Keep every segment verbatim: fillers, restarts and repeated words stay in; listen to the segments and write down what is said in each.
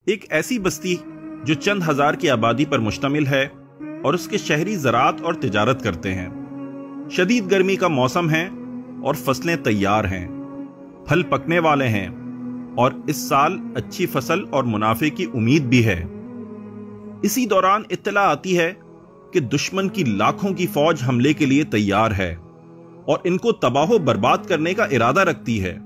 ایک ایسی بستی جو چند ہزار کی آبادی پر مشتمل ہے اور اس کے شہری زراعت اور تجارت کرتے ہیں۔ شدید گرمی کا موسم ہے اور فصلیں تیار ہیں، پھل پکنے والے ہیں اور اس سال اچھی فصل اور منافع کی امید بھی ہے۔ اسی دوران اطلاع آتی ہے کہ دشمن کی لاکھوں کی فوج حملے کے لیے تیار ہے اور ان کو تباہ و برباد کرنے کا ارادہ رکھتی ہے۔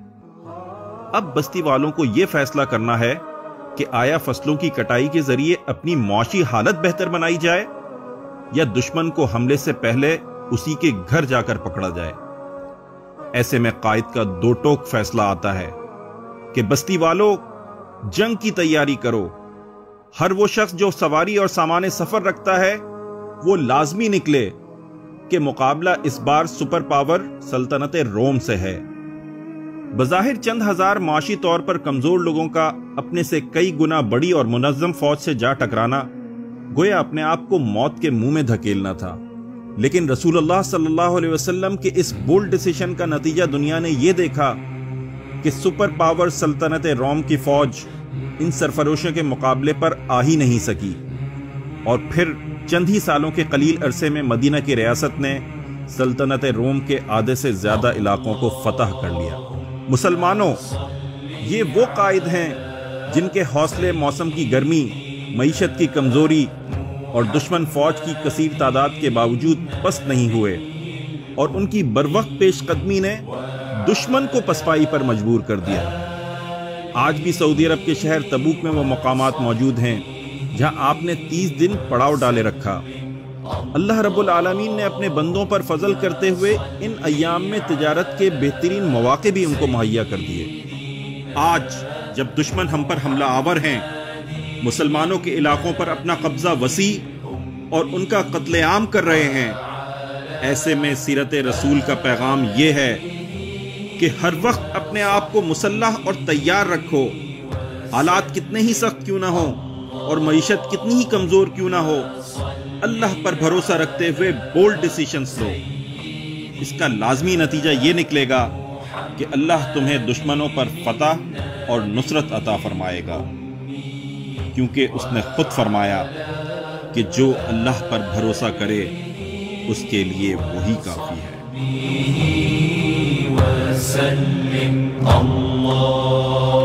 اب بستی والوں کو یہ فیصلہ کرنا ہے کہ آیا فصلوں کی کٹائی کے ذریعے اپنی معاشی حالت بہتر بنائی جائے یا دشمن کو حملے سے پہلے اسی کے گھر جا کر پکڑا جائے۔ ایسے میں قائد کا دو ٹوک فیصلہ آتا ہے کہ بستی والوں، جنگ کی تیاری کرو۔ ہر وہ شخص جو سواری اور سامان سفر رکھتا ہے وہ لازمی نکلے کہ مقابلہ اس بار سپر پاور سلطنت روم سے ہے۔ بظاہر چند ہزار معاشی طور پر کمزور لوگوں کا اپنے سے کئی گنا بڑی اور منظم فوج سے جا ٹکرانا گویا اپنے آپ کو موت کے منہ میں دھکیلنا تھا، لیکن رسول اللہ صلی اللہ علیہ وسلم کے اس بولڈ ڈیسیشن کا نتیجہ دنیا نے یہ دیکھا کہ سپر پاور سلطنت روم کی فوج ان سرفروشوں کے مقابلے پر آ ہی نہیں سکی، اور پھر چند ہی سالوں کے قلیل عرصے میں مدینہ کی ریاست نے سلطنت روم کے آدھے سے زیادہ علاقوں کو فتح کر لیا۔ مسلمانوں، یہ وہ قائد ہیں جن کے حوصلے موسم کی گرمی، معیشت کی کمزوری اور دشمن فوج کی کثیر تعداد کے باوجود پست نہیں ہوئے، اور ان کی بروقت پیش قدمی نے دشمن کو پسپائی پر مجبور کر دیا۔ آج بھی سعودی عرب کے شہر تبوک میں وہ مقامات موجود ہیں جہاں آپ نے تیس دن پڑاؤ ڈالے رکھا۔ اللہ رب العالمین نے اپنے بندوں پر فضل کرتے ہوئے ان ایام میں تجارت کے بہترین مواقع بھی ان کو مہیا کر دیے۔ آج جب دشمن ہم پر حملہ آور ہیں، مسلمانوں کے علاقوں پر اپنا قبضہ وسیع اور ان کا قتل عام کر رہے ہیں، ایسے میں سیرت رسول کا پیغام یہ ہے کہ ہر وقت اپنے آپ کو مسلح اور تیار رکھو، حالات کتنے ہی سخت کیوں نہ ہوں اور معیشت کتنی ہی کمزور کیوں نہ ہو، اللہ پر بھروسہ رکھتے ہوئے بولڈ ڈیسیشنز لو۔ اس کا لازمی نتیجہ یہ نکلے گا کہ اللہ تمہیں دشمنوں پر فتح اور نصرت عطا فرمائے گا، کیونکہ اس نے خود فرمایا کہ جو اللہ پر بھروسہ کرے اس کے لیے وہی کافی ہے۔